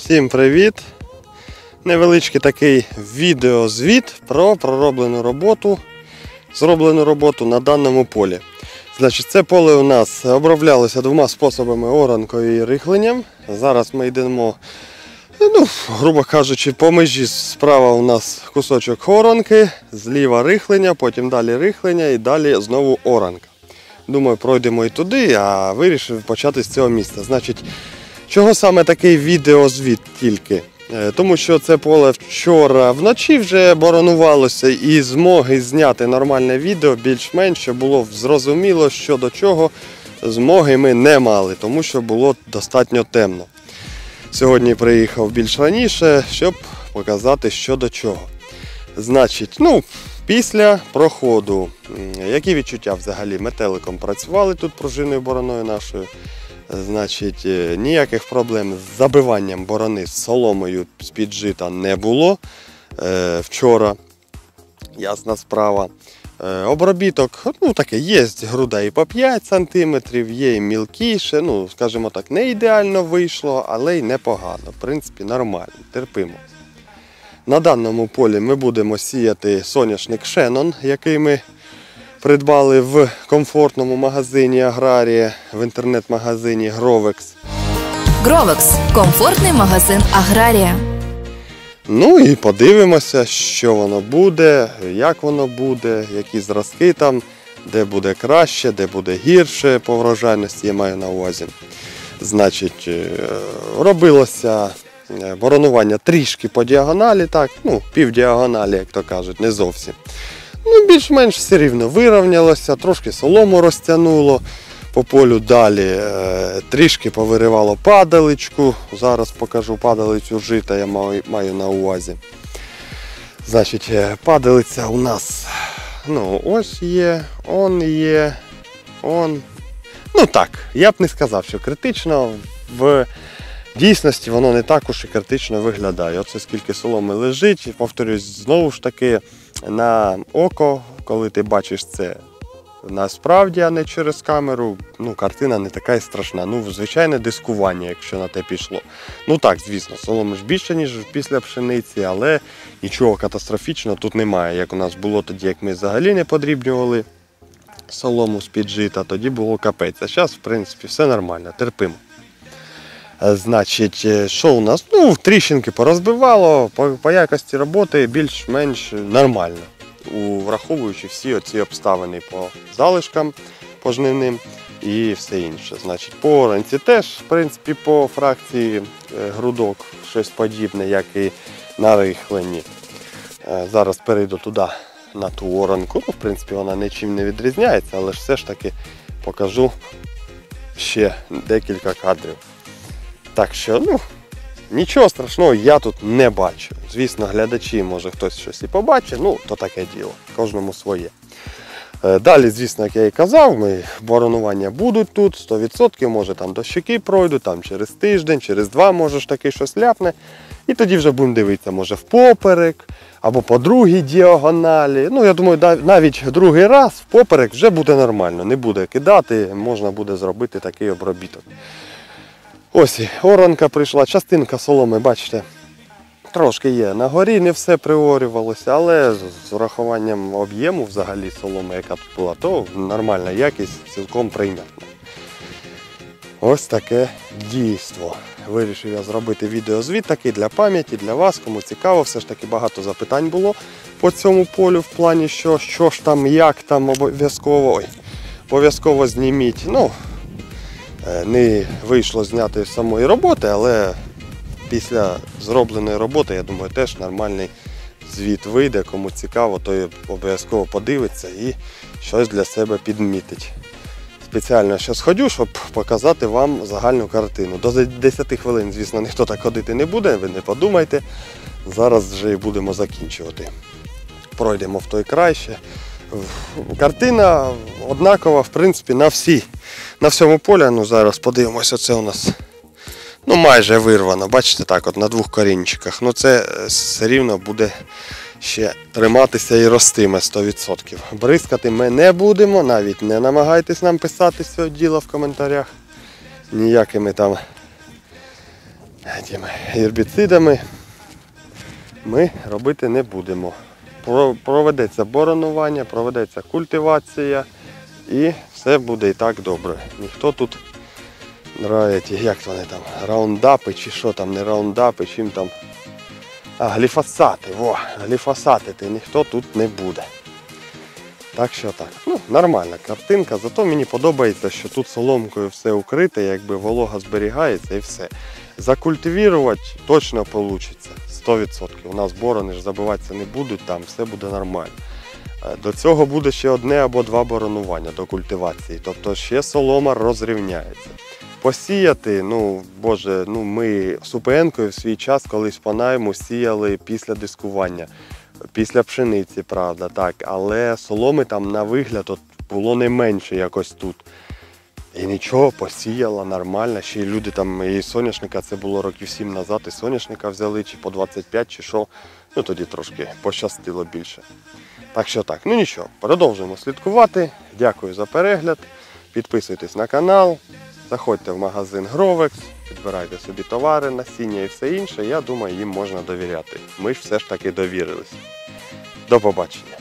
Всім привіт! Невеличкий такий відеозвіт про пророблену роботу на даному полі. Значить, це поле у нас оброблялося двома способами: оранкою і рихленням. Зараз ми йдемо, грубо кажучи, по межі. Справа у нас кусочок оранки, зліва рихлення, потім далі рихлення і далі знову оранка. Думаю, пройдемо і туди, а вирішив почати з цього місця. Значить, чого саме такий відеозвіт тільки? Тому що це поле вчора вночі вже боронувалося, і змоги зняти нормальне відео більш-менш, щоб було зрозуміло, що до чого, змоги ми не мали, тому що було достатньо темно. Сьогодні приїхав більш раніше, щоб показати, що до чого. Значить, після проходу, які відчуття взагалі? Метеликом працювали тут пружинною бороною нашою. Значить, ніяких проблем з забиванням борони з соломою з-під жита не було вчора, ясна справа. Обробіток, таке, є груда і по 5 см, є і мілкіше, скажімо так, не ідеально вийшло, але й непогано, в принципі, нормально, терпимо. На даному полі ми будемо сіяти соняшник Шеннон, який ми придбали в комфортному магазині Аграрія, в інтернет-магазині Grovex. Grovex – комфортний магазин Аграрія. І подивимося, що воно буде, як воно буде, які зразки там, де буде краще, де буде гірше по врожайності, я маю на увазі. Значить, робилося боронування трішки по діагоналі, так, півдіагоналі, як то кажуть, не зовсім. Більш-менш все рівно вирівнялося, трошки солому розтягнуло по полю далі, трішки повиривало падаличку, зараз покажу падалицю жита, я маю на увазі. Значить, падалиця у нас, ось є, так, я б не сказав, що критично, в дійсності воно не так уж і критично виглядає. Оце скільки соломи лежить, повторюсь, знову ж таки, на око, коли ти бачиш це насправді, а не через камеру, картина не така і страшна. Звичайне дискування, якщо на те пішло. Так, звісно, соломи ж більше, ніж після пшениці, але нічого катастрофічного тут немає. Як у нас було тоді, як ми взагалі не подрібнювали солому з-під жита, тоді було капець. А зараз, в принципі, все нормально, терпимо. Значить, що у нас? Тріщинки порозбивало, по якості роботи більш-менш нормально, враховуючи всі оці обставини по залишкам пожнивним і все інше. Значить, по оранці теж, в принципі, по фракції грудок щось подібне, як і на рихленні. Зараз перейду туди, на ту оранку. В принципі, вона нічим не відрізняється, але ж все ж таки покажу ще декілька кадрів. Так що, нічого страшного я тут не бачу. Звісно, глядачі, може хтось щось і побачить, то таке діло, кожному своє. Далі, звісно, як я і казав, боронування будуть тут, 100%, може там дощики пройдуть, там через тиждень, через 2, може ж таки щось ляпне. І тоді вже будемо дивитися, може впоперек, або по другій діагоналі. Я думаю, навіть другий раз впоперек вже буде нормально, не буде кидати, можна буде зробити такий обробіток. Ось і оранка прийшла, частинка соломи, бачите, трошки є на горі, не все приорювалося, але з урахуванням об'єму взагалі соломи, яка тут була, то нормальна якість, цілком прийнятна. Ось таке дійство. Вирішив я зробити відеозвіт такий для пам'яті, для вас, кому цікаво, все ж таки багато запитань було по цьому полю в плані, що ж там, як там, обов'язково зніміть. Не вийшло зняти самої роботи, але після зробленої роботи, я думаю, теж нормальний звіт вийде. Кому цікаво, то обов'язково подивиться і щось для себе підмітить. Спеціально ще сходю, щоб показати вам загальну картину. До 10 хвилин, звісно, ніхто так ходити не буде, ви не подумайте. Зараз вже і будемо закінчувати. Пройдемо в той край ще. Картина однакова, в принципі, на всьому полі. Зараз подивимося, це у нас майже вирвано. Бачите, так, на 2 корінчиках. Це все рівно буде ще триматися і ростиме 100%. Бризкати ми не будемо, навіть не намагайтесь нам писати з цього діла в коментарях. Ніякими там тими гербіцидами ми робити не будемо. Проведеться боронування, проведеться культивація і все буде і так добре. Ніхто тут, як вони там, раундапи чи що там, не раундапи, чим там, гліфосати, гліфосатити ніхто тут не буде. Так що так, нормальна картинка, зато мені подобається, що тут соломкою все укрите, якби волога зберігається і все. Закультивувати точно вийде, 100%. У нас борони ж забиватися не будуть, там все буде нормально. До цього буде ще одне або два боронування до культивації, тобто ще солома розрівняється. Посіяти, ми з УПН-кою в свій час колись по найму сіяли після дискування. Після пшениці, правда, так, але соломи там на вигляд було не менше якось тут. І нічого, посіяла нормально, ще й люди там, і соняшника, це було років 7 назад, і соняшника взяли, чи по 25, чи що, тоді трошки пощастило більше. Так що так, нічого, продовжуємо слідкувати, дякую за перегляд, підписуйтесь на канал, заходьте в магазин Grovex, підбирайте собі товари, насіння і все інше, я думаю, їм можна довіряти. Ми ж все ж таки довірились. До побачення.